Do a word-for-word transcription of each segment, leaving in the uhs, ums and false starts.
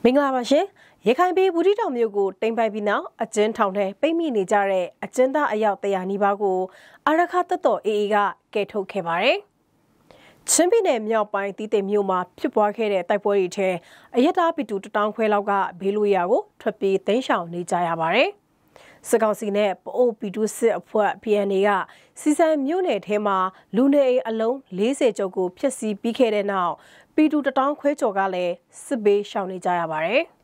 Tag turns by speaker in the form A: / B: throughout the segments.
A: မင်္ဂလာပါရှင်ရခိုင်ပြည်ဘူးတီတောင်မြို့ကိုတိမ်ပိုက်ပြီးနောက်အကျဉ်းထောင်ထဲပိတ်မိနေကြတဲ့အကျဉ်းသားအယောက်တရာနီးပါးကိုအာရခတပ်တော် အေအေ ကကယ်ထုတ်ခဲ့ပါတယ်။ချင်းပြည်နယ်မြောက်ပိုင်းတီးတိမ်မြို့မှာဖြစ်ပွားခဲ့တဲ့တိုက်ပွဲတွေထဲအရက်သားပီတူတထောင်ခွဲလောက်ကဘေးလွရာကိုထွက်ပြေးသိမ်းရှောင်နေကြရပါတယ်။စစ်ကောင်စီနဲ့ပအိုပီတူစစ်အဖွဲ့ ပီအန်အေ ကစီစံမြို့နယ်ထဲမှာလူနေအိမ်အလုံးလေးဆယ်ကျော်ကိုဖျက်ဆီးပြီးခဲ့တဲ့နောက်ပီတူတထောင်ခွဲကျော်ကလည်းစစ်ဘေးရှောင်နေကြရပါတယ်။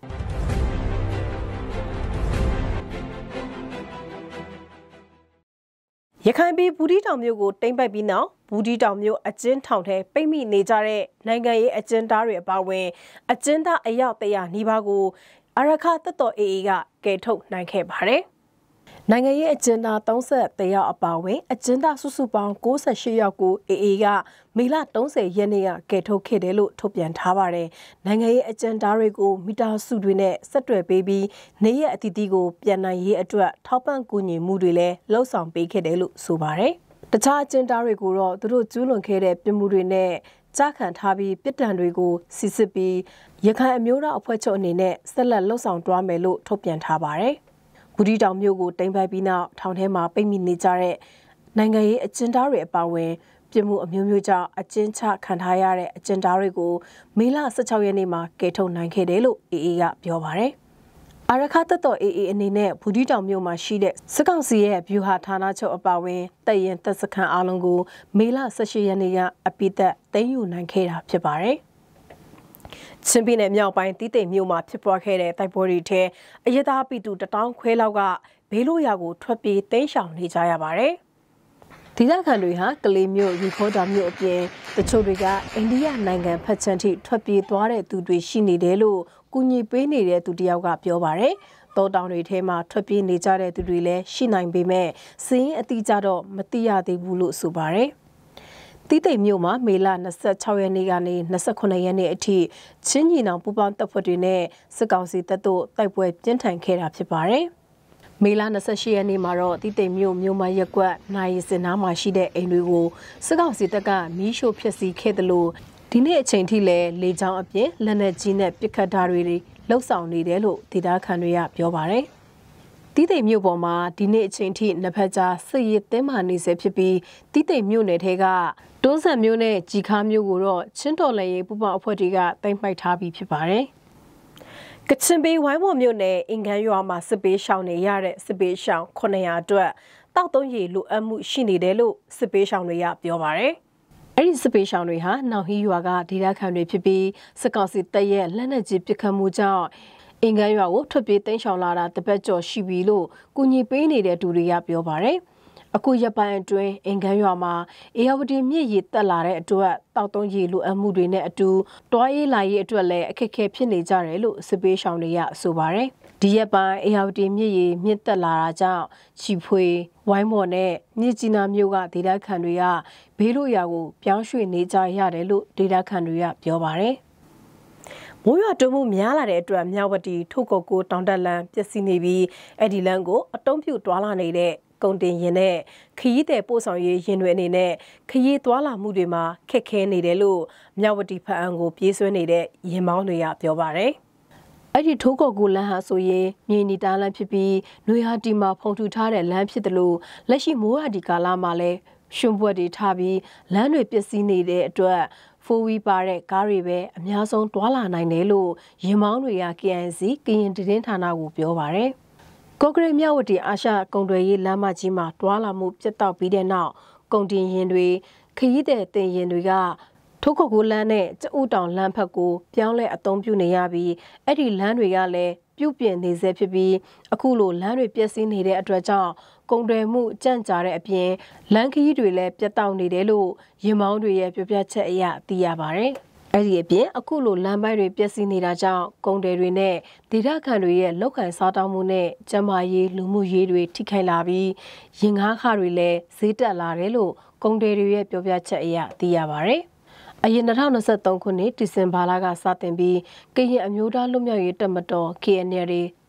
A: ရခိုင်ပြည်ဘူးတီတောင်မြို့ကိုတိမ်ပိုက်ပြီးနောက်ဘူးတီတောင်မြို့အကျဉ်းထောင်ထဲပိတ်မိနေကြတဲ့နိုင်ငံရေးအကျဉ်းသားတွေအပါအဝင်အကျဉ်းသားအယောက်တရာနီးပါးကိုအာရခတပ်တော် အေအေ ကကယ်ထုတ်နိုင်ခဲ့ပါတယ်။နိုင်ငံရေးအကျဉ်းသားသုံးဆယ်တယောက်အပါအဝင်အကျဉ်းသားစုစုပေါင်း၉၈ယောက်ကို အေအေ ကမေလ၃၀ရက်နေ့ကကယ်ထုတ်ခဲ့တယ်လို့ထုတ်ပြန်ထားပါတယ်။နိုင်ငံရေးအကျဉ်းသားတွေကိုမီတာစုတွေနဲ့ဆက်တွယ်ပေးပြီးနေရအသီးသီးကိုပြန်နိုင်ရေးအတွက်ထောက်ပံ့ကူညီမှုတွေလည်းလှုပ်ဆောင်ပေးခဲ့တယ်လို့ဆိုပါတယ်။တခြားအကျဉ်းသားတွေကိုတော့သူတို့ကျူးလွန်ခဲ့တဲ့ပြစ်မှုတွေနဲ့ကြားခံထားပြီးပြစ်ဒဏ်တွေကိုစစ်စစ်ပြီးရခိုင်အမျိုးသားအဖွဲ့ချုပ်အနေနဲ့ဆက်လက်လှုပ်ဆောင်သွားမယ်လို့ထုတ်ပြန်ထားပါတယ်။ဘူးတီတောင်မြို့ကိုတိမ်ပိုက်ပြီးနောက်ထောင်ထဲမှာပိတ်မိနေကြတဲ့နိုင်ငံရေးအကျဉ်းသားတွေအပါအဝင်ပြစ်မှုအမျိုးမျိုးကြောင့်အကျဉ်းချခံထားရတဲ့အကျဉ်းသားတွေကိုမေလ၁၆ရက်နေ့မှာကယ်ထုတ်နိုင်ခဲ့တယ်လို့ အေအေ ကပြောပါတယ်။အာရခတပ်တော် အေအေ အနေနဲ့ဘူးတီတောင်မြို့မှာရှိတဲ့စစ်ကောင်စီရဲ့ဗျူဟာဌာနချုပ်အပါအဝင်တပ်ရင်တပ်စခန်းအားလုံးကိုမေလ၁၈ရက်နေ့ကအပိသက်သိမ်းယူနိုင်ခဲ့တာဖြစ်ပါတယ်။ချင်းပြည်နယ်မြောက်ပိုင်းတီးတိမ်မြို့မှာဖြစ်ပွားခဲ့တဲ့တိုက်ပွဲတွေထဲအရက်သားပီတူတထောင်ခွဲလောက်ကဘေးလွရာကိုထွက်ပြေးသိမ်းရှောင်နေကြရပါတယ်။ဒေသခံတွေဟာကလေးမြို့ရီခိုးတာမြို့အပြင်တချို့တွေကအိန္ဒိယနိုင်ငံဖက်ချန်ထိထွက်ပြေးသွားတဲ့သူတွေရှိနေတယ်လို့ကူညီပေးနေတဲ့သူတယောက်ကပြောပါတယ်။တောတောင်တွေထဲမှာထွက်ပြေးနေကြတဲ့သူတွေလည်းရှိနိုင်ပေမဲ့စီးရင်အတိအကျတော့မသိရသေးဘူးလို့ဆိုပါတယ်။တီးတိမ်မြို့မှာမေလ၂၆ရက်နေ့ကနေ၂၉ရက်နေ့အထိချင်းညီနောင်ပူပေါင်းတပ်ဖွဲ့တွေနဲ့စစ်ကောင်စီတပ်တို့တိုက်ပွဲပြင်းထန်ခဲ့တာဖြစ်ပါတယ်။မေလ၂၈ရက်နေ့မှာတော့တီးတိမ်မြို့မြို့မရက်ကွက်နိုင်စင်နားမှာရှိတဲ့အိမ်တွေကိုစစ်ကောင်စီတပ်ကမီးရှို့ဖျက်ဆီးခဲ့တယ်လို့ဒီနေ့အချိန်ထိလည်းလေကြောင်းအပြင်လက်နက်ကြီးနဲ့ပစ်ခတ်တာတွေလှုပ်ဆောင်နေတယ်လို့ဒေသခံတွေကပြောပါတယ်။တီးတိမ်မြို့ပေါ်မှာဒီနေ့အချိန်ထိနှစ်ဖက်ကြားစစ်ရေးတင်းမာနေဆဲဖြစ်ပြီးတီးတိမ်မြို့နယ်ထဲကတွန်းဆန်မြို့နဲ့ជីခါမြို့ကိုတော့ချင်းတော်လည်းရေးပူပေါင်းအဖွဲ့တွေကတိမ်ပိုက်ထားပြီးဖြစ်ပါတယ်။ကချင်ပြည်ဝိုင်းမော်မြို့နယ်အင်ကန်ရွာမှာစစ်ပေးရှောင်နေရတဲ့စစ်ပေးရှောင်ခုနှစ်ရာအတွက်တောက်သုံးရေလိုအပ်မှုရှိနေတယ်လို့စစ်ပေးရှောင်တွေကပြောပါတယ်။အဲ့ဒီစစ်ပေးရှောင်တွေဟာနောင်ဟီရွာကဒေသခံတွေဖြစ်ပြီးစစ်ကောင်စီတပ်ရဲ့လက်နက်ကြီးပစ်ခတ်မှုကြောင့်အင်ကန်ရွာကိုထွက်ပြေးသိမ်းရှောင်လာတာတပတ်ကျော်ရှိပြီလို့ကူညီပေးနေတဲ့သူတွေကပြောပါတယ်။အခုရပိုင်းအတွင်းအင်ကန်ရွာမှာအေယာဝတီမြစ်ရေတက်လာတဲ့အတွက်တောက်သုံးရေလိုအပ်မှုတွေနဲ့အတူတွားရေးလာရေးအတွက်လည်းအခက်အခဲဖြစ်နေကြတယ်လို့စစ်ပေးရှောင်တွေကဆိုပါတယ်။ဒီရက်ပိုင်းအေယာဝတီမြစ်ရေမြင့်တက်လာတာကြောင့်ချီဖွေဝိုင်းမော်နဲ့မြစ်ကြီးနားမြို့ကဒေသခံတွေကဘေးလွရာကိုပြောင်းရွှေ့နေကြရတယ်လို့ဒေသခံတွေကပြောပါတယ်။မိုးရွာသွန်းမှုများလာတဲ့အတွက်မြောက်ဝတီထုတ်ကုတ်ကိုတောင်တက်လန်းပျက်စီးနေပြီးအဲ့ဒီလမ်းကိုအတုံးပြုတ်တွာလာနေတဲ့ကုန်တင်ရင်နဲ့ခရီးသည်ပို့ဆောင်ရေးရင်တွေအနေနဲ့ခရီးသွားလာမှုတွေမှာခက်ခဲနေတယ်လို့မြောက်ဝတီဖက်အံကိုပြေးဆွဲနေတဲ့ရင်မောင်းတွေကပြောပါတယ်။အဲ့ဒီထိုးကော့ကူလမ်းဟာဆိုရင်မြေနီတားလမ်းဖြစ်ပြီးနွေဟာတီမှာဖုံထူထားတဲ့လမ်းဖြစ်တယ်လို့လက်ရှိမိုးဟာတီကာလမှာလည်းရှင်ဘွက်တွေထားပြီးလမ်းတွေပျက်စီးနေတဲ့အတွက်ဖိုးဝီပါတဲ့ကားတွေပဲအများဆုံးတွာလာနိုင်တယ်လို့ရင်မောင်းတွေက ကေအန်စီ ကရင်သတင်းဌာနကိုပြောပါတယ်။ကော့ကရိတ်မြဝတီအာရှကုန်သွယ်ရေးလမ်းမကြီးမှာတွာလာမှုပြတ်တောက်ပြီးတဲ့နောက်ကုန်တင်ရင်တွေခရီးသည်တင်ရင်တွေကထိုးခုတ်ကိုလမ်းနဲ့ကျဥတောင်လမ်းဖက်ကိုပြောင်းလဲအသုံးပြုနေရပြီးအဲ့ဒီလမ်းတွေကလည်းပြုတ်ပြင်နေစေဖြစ်ပြီးအခုလိုလမ်းတွေပျက်စီးနေတဲ့အတွက်ကြောင့်ကုန်သွယ်မှုကြန့်ကြာတဲ့အပြင်လမ်းခရီးတွေလည်းပြတ်တောက်နေတယ်လို့ရင်မောင်းတွေရဲ့ပြောပြချက်အရသိရပါတယ်။အဲ့ဒီအပြင်အခုလိုလမ်းပိုင်းတွေပျက်စီးနေတာကြောင့်ကုန်တယ်တွေနဲ့ဒေသခံတွေရဲ့လောက်ကန်စားတောင်းမှုနဲ့ကျန်းမာရေးလူမှုရေးတွေထိခိုက်လာပြီးရင်ငါးခါတွေလည်းဈေးတက်လာတယ်လို့ကုန်တယ်တွေရဲ့ပြောပြချက်အရသိရပါတယ်။အရင်၂၀၂၃ခုနှစ်ဒီဇင်ဘာလကစတင်ပြီးကရင်အမျိုးသားလွတ်မြောက်ရေးတပ်မတော် ကေအန်အယ် တွေ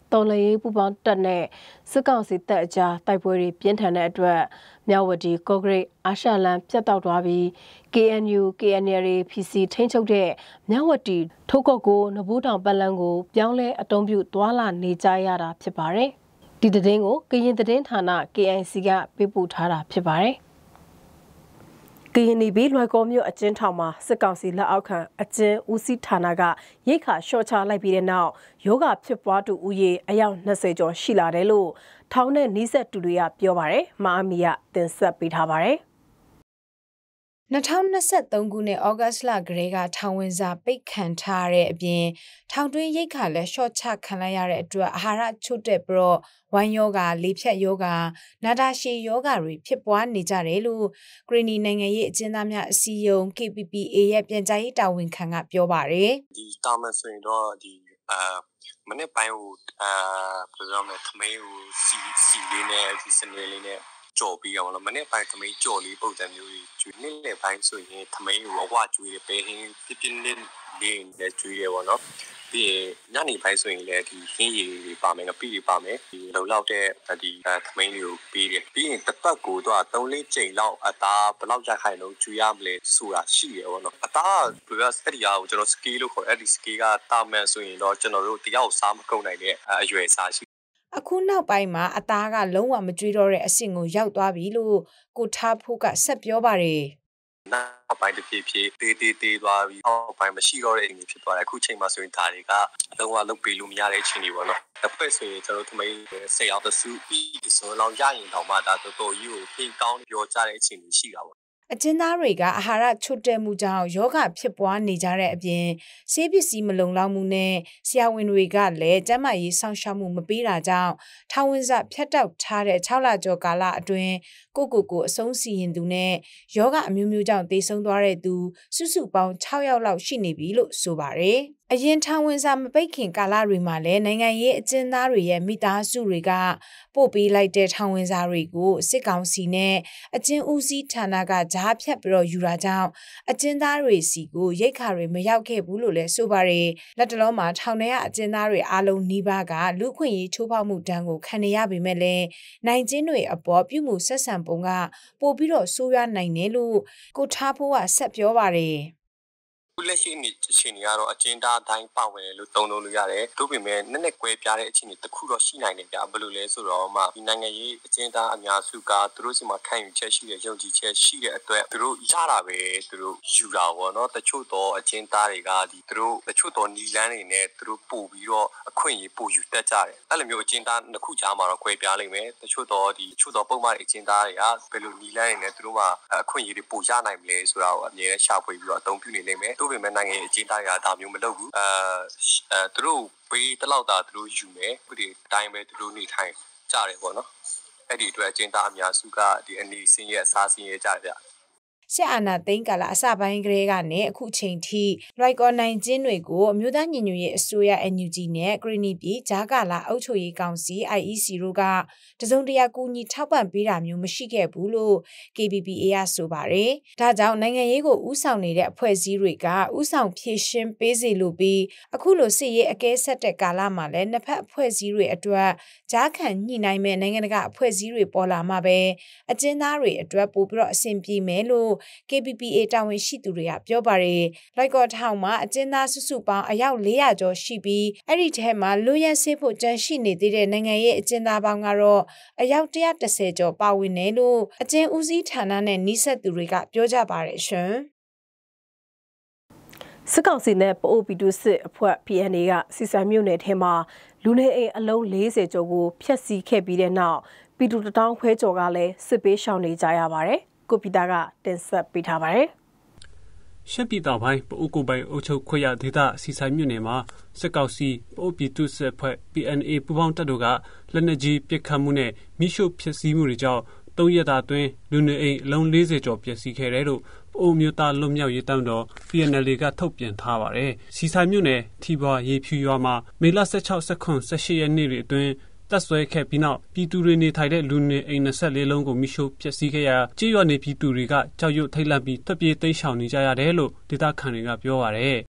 A: တော်လှန်ရေးပူးပေါင်းတပ်နဲ့စစ်ကောင်စီတပ်အကြားတိုက်ပွဲတွေပြင်းထန်တဲ့အတွက်မြဝတီကော့ဂရိတ်အာရှလန်ပြတ်တောက်သွားပြီး K N U K N L A P C ထိန်းချုပ်တဲ့မြဝတီထုတ်ကော့ကိုနဘူးတောင်ပတ်လန်းကိုပြောင်းလဲအတုံးပြုသွာလာနေကြရတာဖြစ်ပါတယ်။ဒီသတင်းကိုကရင်သတင်းဌာန K I C ကပေးပို့ထားတာဖြစ်ပါတယ်။ကရင်နီပြည်လွိုင်ကော်မြို့အကျဉ်းထောင်မှာစစ်ကောင်စီလက်အောက်ခံအကျဉ်းဦးစီးဌာနကရိတ်ခါလျှော့ချလိုက်ပြီးတဲ့နောက်ယောဂဖြစ်ပွားသူဦးရေအယောက်၂၀ကျော်ရှိလာတယ်လို့ထောင်နဲ့နီးစပ်သူတွေကပြောပါတယ်။မအမီကတင်ဆက်ပေးထားပါတယ်။
B: ၂၀၂၃ခုနှစ်ဩဂတ်လကလေးကထောင်ဝင်စာပိတ်ခံထားတဲ့အပြင်ထောင်တွင်းရိတ်ခါလည်းရှော့ချခံလိုက်ရတဲ့အတွက်အာဟာရချို့တဲ့ပြီးတော့ဝမ်းယောဂါလေဖြတ်ယောဂါနာတာရှည်ယောဂါတွေဖြစ်ပွားနေကြတယ်လို့ဂရီနီနိုင်ငံရေးအကျဉ်းသားများအစည်းအရုံး K P P A ရဲ့ပြန်ကြားရေးတာဝန်ခံကပြောပါတယ်
C: ဒီတာမန်ဆိုရင်တော့ဒီအာမနေ့ပိုင်းကိုအာဘယ်လိုလဲခမေးကိုစီစီလေးနဲ့ဒီစနေလေးနဲ့ကြော်ပြီးအောင်လို့မနေ့ပိုင်းသမီးကြော်လေးပုံစံမျိုးကြီးကျွေးနေ့လေပိုင်းဆိုရင်သမီးကိုအဝကျွေးတယ်ပဲဟင်းပြပြလေးလေးနဲ့ကျွေးရပါတော့ပြီးညနေပိုင်းဆိုရင်လည်းဒီဟင်းရည်တွေပါမယ်ငပိတွေပါမယ်ဒီလုံလောက်တဲ့ဒီသမီးလေးကိုပေးတယ်ပြီးရင်တစ်ပတ်ကိုတော့သုံးလေးချိန်လောက်အသားဘယ်လောက်ရခိုင်လုံးကျွေးရမလဲဆိုတာရှိရပါတော့အသားဘယ်လိုစတီယာကိုကျွန်တော် scale လို့ခေါ်အဲ့ဒီ scale ကတာမန်ဆိုရင်တော့ကျွန်တော်တို့တယောက်စားမကုန်နိုင်တဲ့အရွယ်စားရှိ
B: အခုနောက်ပိုင်းမှာအသားကလုံးဝမကြွေးတော့တဲ့အဆင့်ကိုရောက်သွားပြီလို့ကိုထားဖို့ကဆက်ပြောပါတယ်
C: နောက်ပိုင်းတစ်ဖြည်းဖြည်းတေးတေးတေးသွားပြီးနောက်ပိုင်းမရှိတော့တဲ့အနေဖြစ်သွားတယ်အခုချိန်မှာဆိုရင်ဒါတွေကလုံးဝလုပ်ပေးလို့မရတဲ့အချိန်တွေပေါ့နော်တစ်ဖက်ဆိုရင်ကျွန်တော်တို့သမီးဆယ်ယောက်တစုပြီးဆိုတော့ရရင်တော့မှဒါတော်တော်ကြီးကိုဖိကောင်းပြောကြတဲ့အချိန်တွေရှိတာပေါ့
B: အကျဉ်းသားတွေကအာဟာရချွတ်တက်မှုကြောင့်ယောဂဖြစ်ပွားနေကြတဲ့အပြင်ဆေးပစ္စည်းမလုံလောက်မှုနဲ့ဆရာဝန်တွေကလည်းကျန်းမာရေးစောင့်ရှောက်မှုမပေးတာကြောင့်ထောင်ဝင်စာဖြတ်တောက်ထားတဲ့၆လကျော်ကာလအတွင်းကိုကိုကိုအဆုံးစီရင်သူနဲ့ယောဂအမျိုးမျိုးကြောင့်သေဆုံးသွားတဲ့သူစုစုပေါင်း၆ယောက်လောက်ရှိနေပြီလို့ဆိုပါတယ်အရင်ထောင်ဝင်စာမပိတ်ခင်ကာလတွေမှာလည်းနိုင်ငံရေးအကျဉ်းသားတွေရဲ့မိသားစုတွေကပို့ပေးလိုက်တဲ့ထောင်ဝင်စာတွေကိုစစ်ကောင်စီနဲ့အကျဉ်းဦးစီးဌာနကကြားဖြတ်ပြီးတော့ယူတာကြောင့်အကျဉ်းသားတွေစီကိုရိတ်ခါတွေမရောက်ခဲ့ဘူးလို့လည်းဆိုပါတယ်လက်တလုံးမှာထောင်ထဲကအကျဉ်းသားတွေအားလုံးနှီးပါးကလူခွင့်ရေးချိုးဖောက်မှုတန်းကိုခံနေရပေမဲ့လည်းနိုင်ကျဉ်းတွေအပေါ်ပြုမှုဆက်ဆံပုံကပို့ပြီးတော့ဆိုးရွားနိုင်တယ်လို့ကိုထားဖို့ကဆက်ပြောပါတယ်
C: လက်ရှိအနေအချင်းတွေကတော့အကျဉ်းသားတိုင်းပါဝင်လို့တုံ့လို့ရတယ်။တို့ပေမဲ့နည်းနည်းကွဲပြားတဲ့အချင်းတွေတစ်ခုတော့ရှိနိုင်တယ်ဗျ။ဘယ်လိုလဲဆိုတော့မှဒီနိုင်ငံရေးအကျဉ်းသားအများစုကသူတို့စီမှာခံယူချက်ရှိတဲ့ယုံကြည်ချက်ရှိတဲ့အတွက်သူတို့ရတာပဲသူတို့ယူတာပေါ့နော်။တချို့တော့အကျဉ်းသားတွေကဒီသူတို့တချို့တော့နီလန်းတွေနဲ့သူတို့ပို့ပြီးတော့အခွင့်အရေးပို့ယူတတ်ကြတယ်။အဲ့လိုမျိုးအကျဉ်းသားနှစ်ခုကြားမှာတော့ကွဲပြားလိမ့်မယ်။တချို့တော့ဒီတချို့တော့ပုံမှန်အကျဉ်းသားတွေကဘယ်လိုနီလန်းတွေနဲ့သူတို့ကအခွင့်အရေးတွေပို့ရနိုင်မလဲဆိုတာကိုအမြဲတမ်းရှာဖွေပြီးတော့အသုံးပြုနေလိမ့်မယ်။တို့ပေမဲ့နိုင်ငံအကျဉ်းသားရတာမျိုးမလုပ်ဘူးအဲအဲသူတို့ပေးတလောက်တာသူတို့ယူမယ်ခုဒီတိုင်းပဲသူတို့နေထိုင်ကြတယ်ပေါ့နော်အဲ့ဒီအတွက်အကျဉ်းသားအများစုကဒီအနေစင်းရဲ့အစားစင်းရဲ့ကြကြ
B: စစ်အာဏာသိမ်းကာလအစပိုင်းကလေးကနေအခုချိန်ထိရိုက်ကော်နိုင်ကျင်းတွေကိုအမျိုးသားညီညွတ်ရေးအစိုးရ N U G နဲ့ဂရီနီပြည်ဂျာကာလာအုပ်ချုပ်ရေးကောင်စီ I E C တို့ကတစုံတရာကူညီထောက်ပံ့ပေးတာမျိုးမရှိခဲ့ဘူးလို့ K P P A ကဆိုပါတယ်။ဒါကြောင့်နိုင်ငံရေးကိုဥဆောင်နေတဲ့အဖွဲ့အစည်းတွေကဥဆောင်ဖြည့်ရှင်းပေးစေလိုပြီးအခုလိုစစ်ရေးအကဲဆက်တဲ့ကာလမှာလည်းနှစ်ဖက်အဖွဲ့အစည်းတွေအတွက်ဂျာခံညှိနှိုင်းမဲ့နိုင်ငံတကာအဖွဲ့အစည်းတွေပေါ်လာမှာပဲအကျဉ်းသားတွေအတွက်ပို့ပြီးတော့အဆင်ပြေမယ်လို့K P P A တာဝန်ရှိသူတွေကပြောပါတယ်။လိုက်ကော်ထောင်မှာအကျဉ်းသားစုစုပေါင်းအယောက်၄ရာကျော်ရှိပြီးအဲ့ဒီထဲမှာလူရဲဆေးဖို့ကြန့်ရှိနေသေးတဲ့နိုင်ငံရေးအကျဉ်းသားပေါင်းကတော့အယောက်၁၁၀ကျော်ပါဝင်တယ်လို့အကျဉ်းဦးစီးဌာနနဲ့နှိစက်သူတွေကပြောကြပါတယ်ရှင်
A: ။စစ်ကောင်စီနဲ့ပအိုပီတူစစ်အဖွဲ့ P N A ကစီစံမြို့နယ်ထဲမှာလူနေအိမ်အလုံး၄၀ကျော်ကိုဖျက်ဆီးခဲ့ပြီးတဲ့နောက်ပီတူတထောင်ခွဲကျော်ကလည်းစစ်ပေးရှောင်နေကြရပါတယ်။ကိုပီတာကတင်ဆက်ပေးထားပါတယ်
D: ။ရှမ်းပြည်တောင်ပိုင်းပအိုကိုပိုင်အုပ်ချုပ်ခွင့်ရဒေသစီဆိုင်မြို့နယ်မှာစစ်ကောင်စီပအိုပြည်သူ့စစ်အဖွဲ့ P N A ပူးပေါင်းတပ်တို့ကလက်နက်ကြီးပစ်ခတ်မှုနဲ့မိရှုဖျက်ဆီးမှုတွေကြောင့်သုံးရက်တာအတွင်းလူနေအိမ်အလုံး၄၀ကျော်ပျက်စီးခဲ့တယ်လို့ပအိုမျိုးသားလွတ်မြောက်ရေးတပ်တော် P N L ကထုတ်ပြန်ထားပါတယ်။စီဆိုင်မြို့နယ်ထီပွားရေဖြူရွာမှာမေလ၁၆ ၁၇ ၁၈ရက်နေ့တွေအတွင်းတပ်ဆွဲခဲ့ပြီးနောက်ပြည်သူတွေနေထိုင်တဲ့လူနေအိမ်၂၄လုံးကိုမိရှို့ဖျက်ဆီးခဲ့ရာကြေးရွာနေပြည်သူတွေကကြောက်ရွံ့ထိတ်လန့်ပြီးထွက်ပြေးတိမ်းရှောင်နေကြရတယ်လို့ဒေသခံတွေကပြောပါတယ်
B: ။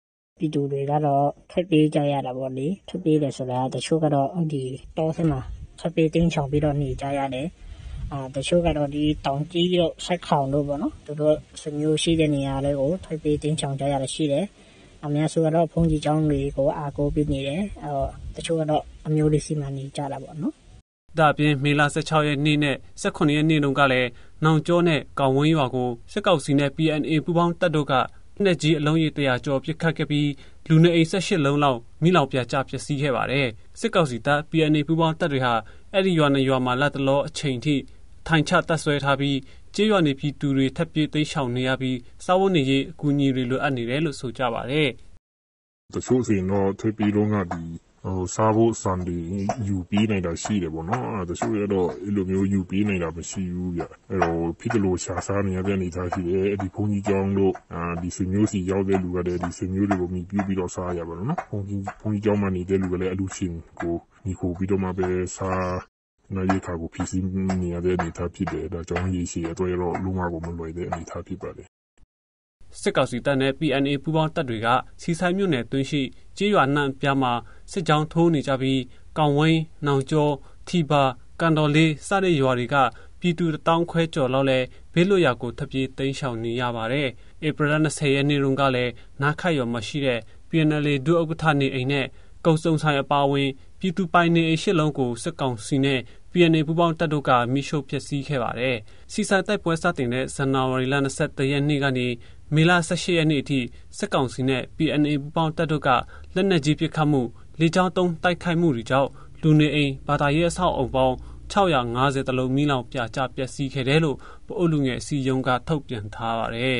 E: ပြည်သူတွေကတော့ထွက်ပြေးကြရတာပေါ့လေထွက်ပြေးတယ်ဆိုတာတချို့ကတော့ဒီတောထဲမှာထွက်ပြေးတင်းချောင်ပြီးတော့နေကြရတယ်အာတချို့ကတော့ဒီတောင်ကြီးတို့ဆက်ခေါင်တို့ပေါ့နော်သူတို့ဆွေမျိုးရှိတဲ့နေရာတွေကိုထွက်ပြေးတင်းချောင်ကြရတာရှိတယ်အများစုကတော့ဖုန်ကြီးကျောင်းတွေကိုအားကိုးပြီးနေတယ်အော်တချို့ကတော့အမျိုးလေးစီမံနေကြတာပေါ့နော်
D: ဒါအပြင်မေလ十၆ရက်နေ့နဲ့十七ရက်နေ့တုန်းကလည်းနောင်ကျောနဲ့ကောင်ဝင်းရွာကိုစစ်ကောင်စီနဲ့ P N A ပူးပေါင်းတပ်တို့ကနှစ်ကြီးအလုံးရည်တရာကျော်ပစ်ခတ်ခဲ့ပြီးလူနေအိမ်၁၈လုံးလောက်မိလောင်ပြကျပျက်စီးခဲ့ပါတယ်စစ်ကောင်စီတပ် P N A ပူးပေါင်းတပ်တွေဟာအဲ့ဒီရွာနဲ့ရွာမှာလက်တလောအချိန်ထိထိုင်ချတပ်ဆွဲထားပြီးကျေးရွာနေပြည်သူတွေထပ်ပြေးသိမ်းရှောင်နေရပြီးစားဝတ်နေရေးအကူအညီတွေလိုအပ်နေတယ်လို့ဆိုကြပါတယ်
F: တချို့စီတော့ထွေးပြီးတော့ငါဒီဟိုစားဖို့စံဒီယူပြီးနေတာရှိတယ်ပေါ့နော်အဲတချို့ရတော့အဲ့လိုမျိုးယူပြီးနေတာမရှိဘူးဗျအဲ့တော့ဖြစ်ကလို့ရှာစားနေရတဲ့အနေအထားရှိတယ်အဲ့ဒီဘုန်းကြီးကျောင်းတို့အာဒီဆွေမျိုးစီရောက်တဲ့လူကလည်းဒီဆွေမျိုးတွေကိုမြည်ပြီးပြီးတော့စားရပါတော့နော်ဘုန်းကြီးဘုန်းကြီးကျောင်းမှာနေတဲ့လူကလည်းအလူရှင်ကိုညီကိုပြီးတော့မှပဲစားနိုင်ရခါကိုဖြစ်စီနေရတဲ့အနေအထားဖြစ်တယ်ဒါကြောင့်ရေးရှိရတော့ရတော့လုံးဝကိုမလွယ်တဲ့အနေအထားဖြစ်ပါတယ်
D: စစ်ကောင်စီတပ်နဲ့ P N A ပူးပေါင်းတပ်တွေကစီဆိုင်မြို့နယ်တွင်းရှိကျေးရွာနှံပြားမှာစစ်ကြောင်းထိုးနေကြပြီးကောင်ဝင်းနောင်ကျော်ထီပါကန်တော်လေးစတဲ့ရွာတွေကပြည်သူတောင်းခွဲကျော်လောက်လဲဘေးလွတ်ရာကိုထပ်ပြေးတိမ်းရှောင်နေရပါတယ်ဧပြီလ၂၀ရက်နေ့တုန်းကလည်းနားခတ်ရွာမှာရှိတဲ့ P N L ဒုဥက္ကဋ္ဌနေအိမ်နဲ့ကုံစုံဆိုင်အပါဝင်ပြည်သူပိုင်နေအိမ်ရှစ်လုံးကိုစစ်ကောင်စီနဲ့ P N A ပူးပေါင်းတပ်တို့ကမိရှုဖျက်ဆီးခဲ့ပါတယ်စီဆိုင်တိုက်ပွဲစတင်တဲ့ဇန်နဝါရီလ၂၁ရက်နေ့ကနေမေလ၁၈ရက်နေ့အထိစစ်ကောင်စီနဲ့ P N A ပူးပေါင်းတပ်တို့ကလက်နက်ကြီးပစ်ခတ်မှုလေကြောင်းသုံးတိုက်ခိုက်မှုတွေကြောင့်လူနေအိမ်ဘာသာရေးအဆောက်အုံပေါင်း၆၅၀တလုံးမိလောင်ပြကျပျက်စီးခဲ့တယ်လို့ပအိုလူငယ်စီယုံကထုတ်ပြန်ထားပါတယ်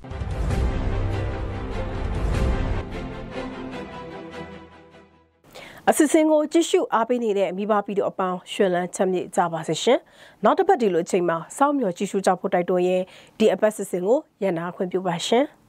A: အစစ်စင်ကိုကြည့်ရှုအားပေးနေတဲ့မိဘပြည်သူအပေါင်းရှင်လန်းချမ်းမြေ့ကြပါစေရှင်။နောက်တစ်ပတ်ဒီလိုအချိန်မှာစောင့်မျှော်ကြည့်ရှုကြဖို့တိုက်တွန်းရင်ဒီအပတ်စစ်စင်ကိုရန်နာခွင့်ပြုပါရှင်။